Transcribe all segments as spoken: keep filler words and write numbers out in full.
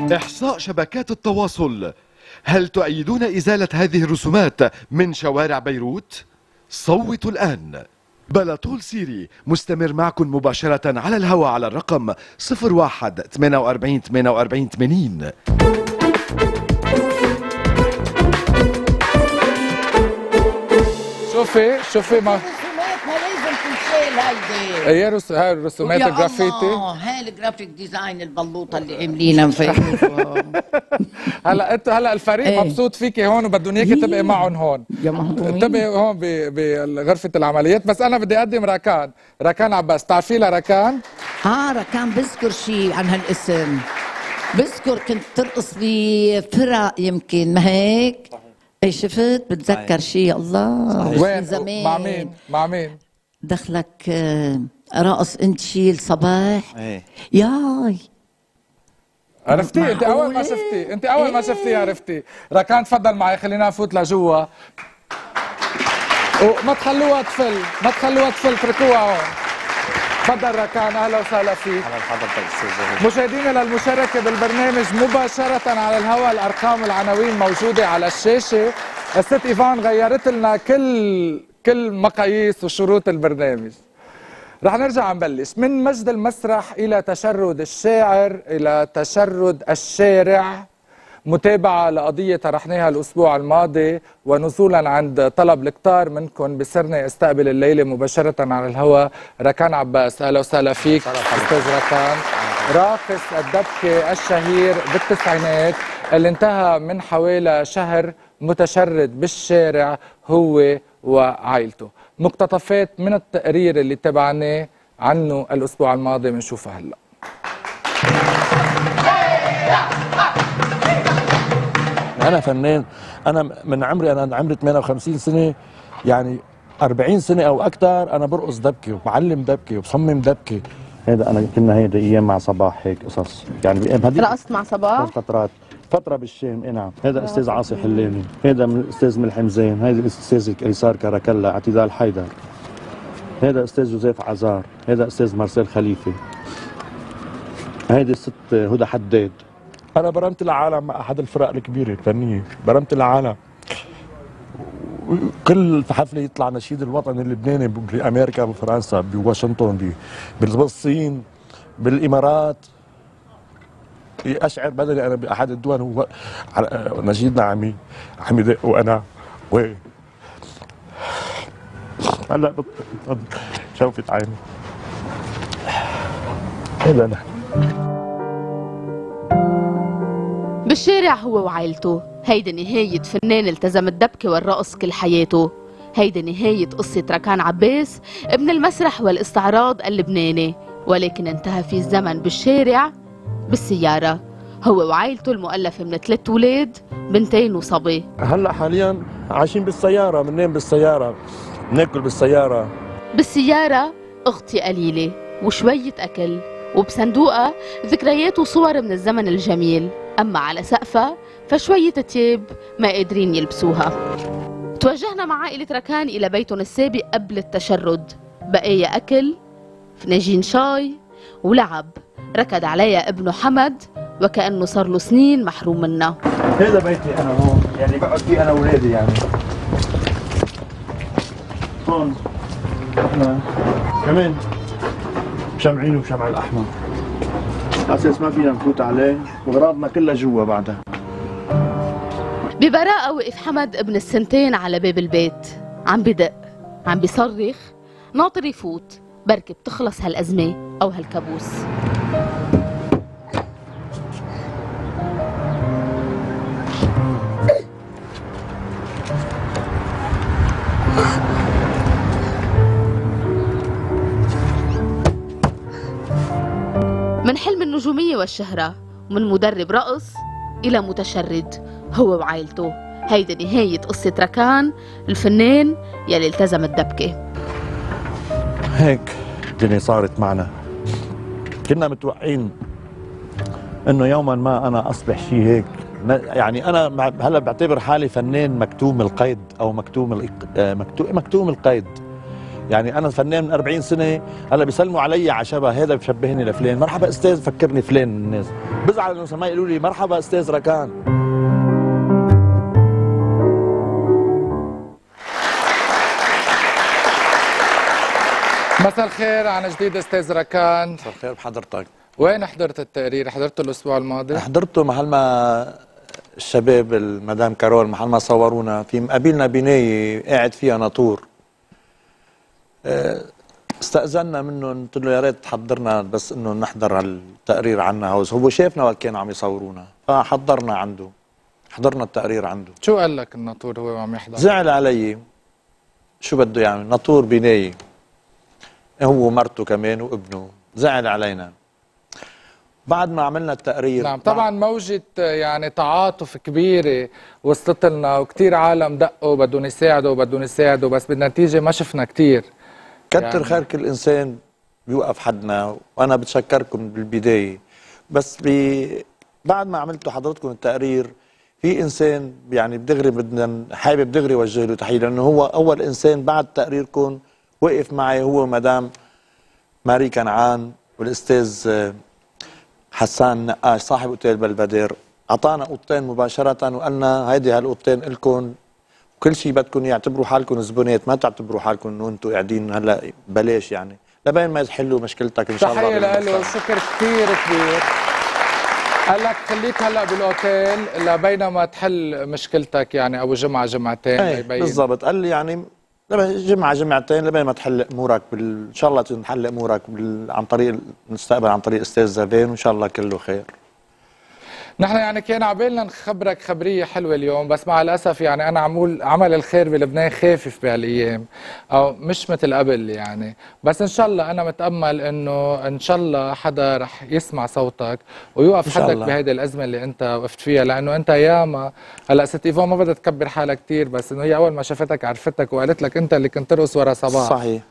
إحصاء شبكات التواصل. هل تؤيدون إزالة هذه الرسومات من شوارع بيروت؟ صوتوا الآن. بلا طول سيري مستمر معكم مباشرة على الهواء على الرقم صفر واحد ثمانية أربعة ثمانية أربعة ثمانين. شوفي شوفي ما رسوماتها لازم تنشال هيدي. هي رس... هاي الرسومات الجرافيتي. اه هاي الجرافيك ديزاين البلوطه اللي عاملينها في هلا انت هلا الفريق ايه؟ مبسوط فيكي هون وبدهم اياكي تبقي معهم هون. يا مهضومين تبقي هون بغرفه العمليات. بس انا بدي اقدم ركان، ركان عباس. بتعرفي لها ركان؟ اه ركان بذكر شيء عن هالاسم، بذكر كنت ترقص بفرق يمكن ما هيك؟ اي شفت بتذكر شيء. الله وين زمان. مع مين؟ مع مين؟ دخلك راقص انت شيل صباح. ايه ياي عرفتي انت اول ما شفتي، انت اول ما شفتي عرفتي. ركان تفضل معي، خلينا نفوت لجوا وما تخلوها تفل، ما تخلوها تفل، اتركوها هون. تفضل ركان، اهلا وسهلا فيك. اهلا بحضرتك استاذ. مشاهدينا للمشاركه بالبرنامج مباشره على الهواء، الارقام والعناوين موجوده على الشاشه. الست ايفان غيرت لنا كل كل مقاييس وشروط البرنامج. رح نرجع نبلش من مجد المسرح الى تشرد الشاعر الى تشرد الشارع. متابعة لقضية طرحناها الأسبوع الماضي، ونزولا عند طلب الكتار منكم بصرنا استقبل الليلة مباشرة على الهواء ركان عباس. أهلا وسهلا فيك أستاذ ركان، راقص الدبكة الشهير بالتسعينات اللي انتهى من حوالي شهر متشرد بالشارع هو وعائلته. مقتطفات من التقرير اللي تابعناه عنه الأسبوع الماضي بنشوفها هلا. أنا فنان، أنا من عمري أنا عمري ثمانية وخمسين سنة، يعني أربعين سنة أو أكثر أنا برقص دبكة وبعلم دبكة وبصمم دبكة. هذا أنا كنا هيدا أيام مع صباح هيك قصص، يعني هذيك رقصت مع صباح؟ فترات فترة بالشام. إي نعم. هذا أستاذ عاصي حلاني، هذا من الأستاذ ملحم زين، هذا الأستاذ الكريسار كراكلا، اعتدال حيدر، هذا أستاذ جوزيف عزار، هذا أستاذ مارسيل خليفة، هيدي الست هدى حداد. أنا برمت العالم مع أحد الفرق الكبيرة الفنية، برمت العالم. كل حفلة يطلع نشيد الوطني اللبناني بأمريكا، بفرنسا، بواشنطن، بالصين، بالإمارات. أشعر بدني أنا بأحد الدول هو نشيدنا عمي عمي دق وأنا و هلا شوفت عيني. هذا نحن بالشارع هو وعائلته. هيدا نهاية فنان التزم الدبكة والرقص كل حياته. هيدا نهاية قصة ركان عباس ابن المسرح والاستعراض اللبناني، ولكن انتهى في الزمن بالشارع بالسيارة. هو وعائلته المؤلفة من ثلاث أولاد، بنتين وصبي. هلا حاليا عايشين بالسيارة، بننام بالسيارة، بناكل بالسيارة. بالسيارة أختي قليلة وشوية أكل، وبصندوقها ذكريات وصور من الزمن الجميل. أما على سقفها فشوية تياب ما قادرين يلبسوها. توجهنا مع عائلة ركان إلى بيتهم السابق قبل التشرد. بقايا أكل، فناجين شاي ولعب ركض عليها ابنه حمد وكأنه صار له سنين محروم منها. هذا بيتي أنا هون، يعني بقعد فيه أنا وولادي. يعني هون احنا كمان مشمعين وشمع الأحمر، أساس ما فينا نفوت عليه، وغراضنا كلها جوا بعدها. ببراءة وقف حمد ابن السنتين على باب البيت، عم بدق، عم بيصرخ، ناطر يفوت، بركي بتخلص هالأزمة أو هالكابوس. من حلم النجومية والشهرة، ومن مدرب رقص إلى متشرد هو وعائلته. هيدا نهاية قصة ركان الفنان يلي التزم الدبكة. هيك الدنيا صارت معنا. كنا متوقعين انه يوما ما انا اصبح شيء هيك. يعني انا هلا بعتبر حالي فنان مكتوم القيد او مكتوم مكتوم مكتوم القيد. يعني انا فنان من أربعين سنه، هلا بيسلموا علي على شبه هذا بشبهني لفلان، مرحبا استاذ فكرني فلان من الناس، بزعل انه ما يقولوا لي مرحبا استاذ ركان. مساء الخير عن جديد استاذ ركان. مساء الخير بحضرتك. وين حضرت التقرير؟ حضرته الاسبوع الماضي؟ حضرته محل ما الشباب المدام كارول محل ما صورونا في مقابلنا بنايه قاعد فيها ناطور. استأذنا منه قلت له يا ريت تحضرنا بس انه نحضر هالتقرير عنا هوز، هو شافنا وقت كانوا عم يصورونا فحضرنا عنده، حضرنا التقرير عنده. شو قال لك الناطور هو عم يحضر؟ زعل علي، شو بده يعمل؟ ناطور بنايه هو ومرته كمان وابنه، زعل علينا. بعد ما عملنا التقرير نعم طبعا موجة يعني تعاطف كبيرة وصلت لنا وكثير عالم دقوا بدهم يساعدوا بدهم يساعدوا، بس بالنتيجة ما شفنا كثير. كتر يعني خير كل انسان بيوقف حدنا، وانا بتشكركم بالبداية. بس بي بعد ما عملتوا حضرتكم التقرير في انسان يعني بدغري بدنا حابب دغري وجه له تحية، لانه هو اول انسان بعد تقريركم وقف معي، هو مدام ماري كنعان والاستاذ حسان نقاش صاحب اوتيل بلبدير، اعطانا اوضتين مباشره وقالنا هيدي هالاوضتين الكم وكل شيء بدكم يعتبروا حالكم زبونات، ما تعتبروا حالكم انه انتم قاعدين هلا بلاش، يعني لبين ما تحلوا مشكلتك ان شاء الله. تحيه له وشكر كثير كبير. قال لك خليك هلا بالاوتيل لبينما تحل مشكلتك، يعني ابو جمعه جمعتين ليبين بالضبط. قال لي يعني جمعه جمعتين لبين ما تحل امورك بال... ان شاء الله تنحل امورك بال... عن طريق المستقبل عن طريق استاذ زافين، وان شاء الله كله خير. نحن يعني كان عبالنا نخبرك خبريه حلوه اليوم، بس مع الاسف يعني انا عمول عمل الخير بلبنان خافف بهالايام او مش مثل قبل يعني، بس ان شاء الله انا متامل انه ان شاء الله حدا رح يسمع صوتك ويوقف حدك بهيدي الازمه اللي انت وقفت فيها، لانه انت ياما هلا ست ايفون ما بدها تكبر حالها كثير، بس انه هي اول ما شافتك عرفتك وقالت لك انت اللي كنت ترقص ورا صباح. صحيح.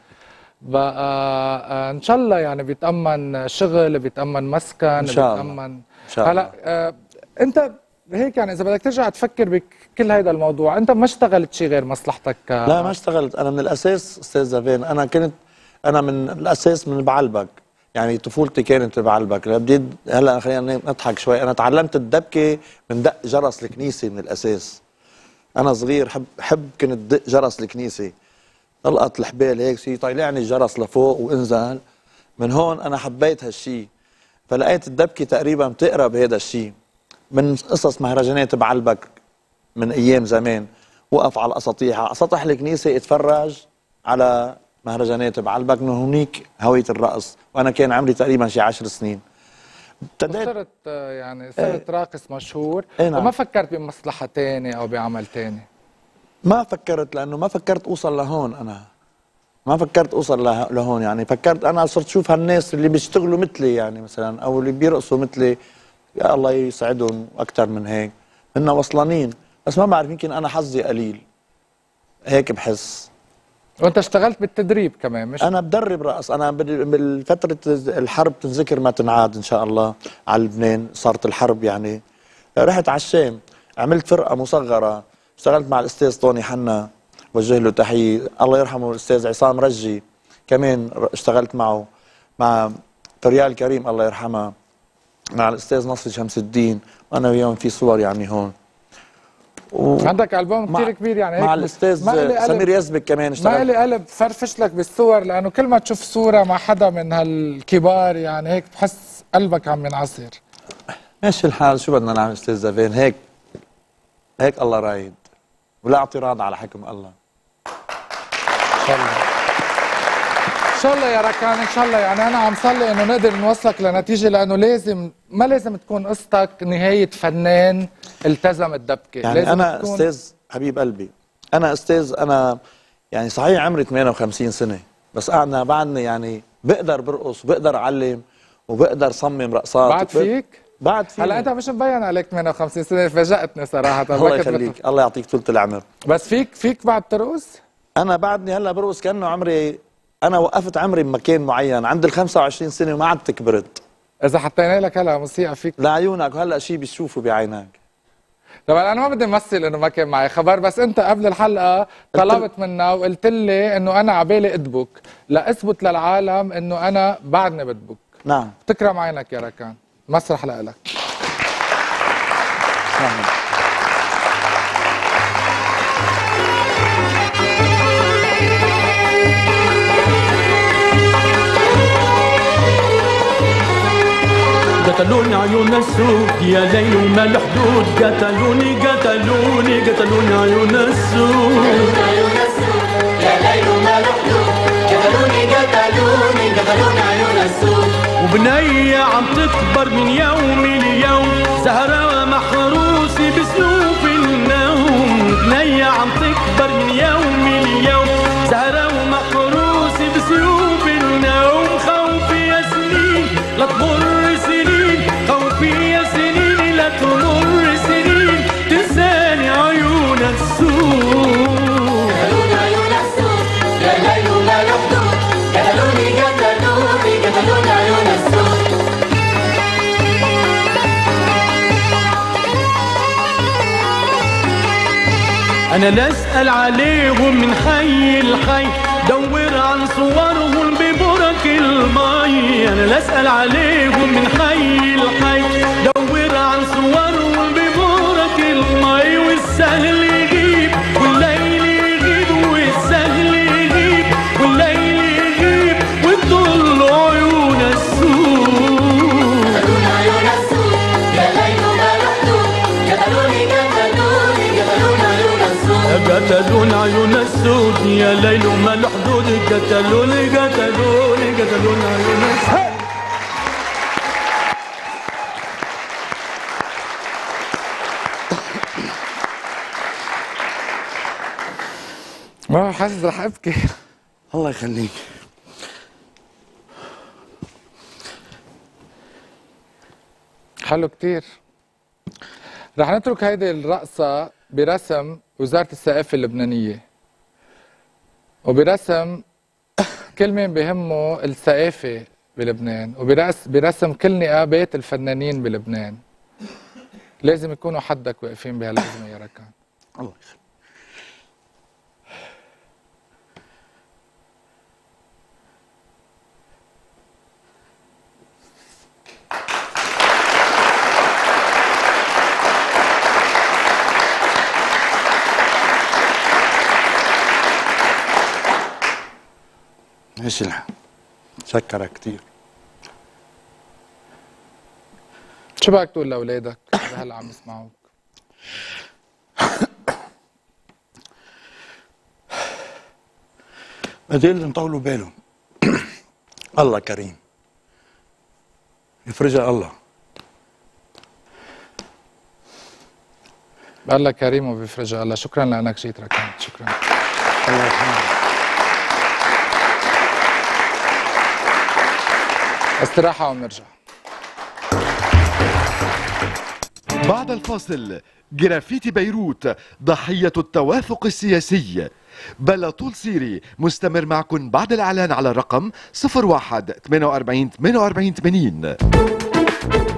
بقى ان شاء الله يعني بيتامن شغل، بيتامن مسكن، ان شاء الله. بيتامن هلا هلا آه انت هيك يعني اذا بدك ترجع تفكر بكل هذا الموضوع، انت ما اشتغلت شيء غير مصلحتك؟ لا ما اشتغلت، انا من الاساس استاذ زافين انا كنت انا من الاساس من بعلبك، يعني طفولتي كانت بعلبك. بدي هلا خلينا نضحك شوي، انا تعلمت الدبكه من دق جرس الكنيسه من الاساس. انا صغير حب حب كنت دق جرس الكنيسه، طلقت الحبال هيك شيء طيلعني الجرس لفوق وانزل، من هون انا حبيت هالشيء، فلقيت الدبكه تقريبا بتقرب هذا الشيء من قصص مهرجانات بعلبك من ايام زمان، وقف على الاساطيح على سطح الكنيسه اتفرج على مهرجانات بعلبك، من هونيك هويه الرقص، وانا كان عمري تقريبا شي عشر سنين. صرت يعني صرت راقص مشهور. ايه نعم. وما فكرت بمصلحه ثانيه او بعمل ثاني؟ ما فكرت، لانه ما فكرت اوصل لهون، انا ما فكرت اوصل لهون، يعني فكرت انا صرت اشوف هالناس اللي بيشتغلوا مثلي يعني مثلا او اللي بيرقصوا مثلي، يا الله يسعدهم واكثر من هيك، هن وصلانين، بس ما بعرف يمكن انا حظي قليل هيك بحس. وانت اشتغلت بالتدريب كمان مش؟ انا بدرب رقص، انا بالفتره الحرب تنذكر ما تنعاد ان شاء الله على لبنان، صارت الحرب يعني رحت على الشام، عملت فرقه مصغره، اشتغلت مع الاستاذ طوني حنا وجه له تحيه، الله يرحمه الاستاذ عصام رجي كمان اشتغلت معه، مع فريال كريم الله يرحمها، مع الاستاذ نصر شمس الدين، وانا وياهم في صور يعني هون. و... عندك البوم كثير كبير يعني هيك. مع الاستاذ سمير يزبك كمان اشتغلت. ما لي قلب فرفش لك بالصور، لانه كل ما تشوف صوره مع حدا من هالكبار يعني هيك بحس قلبك عم ينعصر. ماشي الحال، شو بدنا نعمل استاذ زافين، هيك هيك الله رايد، ولا اعتراض على حكم الله. ان شاء الله ان شاء الله يا ركان، ان شاء الله يعني انا عم صلي انه نقدر نوصلك لنتيجه، لانه لازم ما لازم تكون قصتك نهايه فنان التزم الدبكه، يعني لازم انا تكون... استاذ حبيب قلبي، انا استاذ، انا يعني صحيح عمري ثمانية وخمسين سنه، بس انا بعدني يعني بقدر برقص وبقدر اعلم وبقدر صمم رقصات. بعد فيك؟ بعد فيك. هلا انت مش مبين عليك ثمانية وخمسين سنه، فاجأتني صراحه. الله يخليك بت... الله يعطيك طولة العمر. بس فيك فيك بعد ترقص؟ انا بعدني هلا برقص كانه عمري، انا وقفت عمري بمكان معين عند ال خمسة وعشرين سنه وما عدت كبرت. اذا حطينا لك هلا موسيقى فيك لعيونك هلا شيء بتشوفه بعينك. طبعا انا ما بدي امثل انه ما كان معي خبر، بس انت قبل الحلقه طلبت منا وقلت لي انه انا عبالي ادبك لاثبت للعالم انه انا بعدني بدبك. نعم. تكرم عينك يا ركان، مسرح لك. نعم. قتلوني عيون السود يا ليل وما الحدود، قتلوني قتلوني قتلوني عيون السود، عيون السود يا ليل وما الحدود، قتلوني قتلوني قتلوني عيون السود. وبنية عم تكبر من يوم ليوم، زهرة محروسة بسيوف النوم، بنية عم تكبر من يوم ليوم، زهرة محروسة بسيوف النوم. خوفي يا سنين لا تمر سنين، خوفي يا سنين لا تمر سنين، تنساني عيون السود، قتلوني عيون السود يا ليل وما له حدود، قتلوني قتلوني قتلوني عيون السود. أنا لا أسأل عليهم من حي لحي، دور عن صورهم ببرك المي، أنا لا أسأل عليهم من حي لحي، دور عن صورهم ببرك المي. والسهل يغيب والليل يغيب، والسهل يغيب والليل يغيب، وتضل عيون السود، قتلوني عيون السود يا ليل وما له حدود، قتلوني قتلوني قتلوني عيون السود، قتلوني عيون السود يا ليل وما له حدود، قتلوني قتلوني قتلوني عيون السود. ما حاسس رح ابكي. الله يخليك. حلو كتير. رح نترك هيدي الرقصة برسم وزارة الثقافة اللبنانية، وبرسم كل مين بهمه الثقافة بلبنان، وبرسم كل نقابات الفنانين بلبنان. لازم يكونوا حدك واقفين بهالأزمة يا ركان. الله يخليك. ايش الحق؟ شكرك كثير. شو بدك تقول لاولادك اذا هلا عم يسمعوك؟ بدي لهم طولوا بالهم. الله كريم، يفرجها الله. الله كريم وبيفرجها الله. شكرا لانك جيت ركان. شكرا. الله يرحمك. استراحة ونرجع. بعد الفاصل، جرافيتي بيروت ضحية التوافق السياسي. بلا طول سيري مستمر معكم بعد الإعلان على الرقم صفر واحد ثمانية أربعين ثمانية أربعين ثمانين.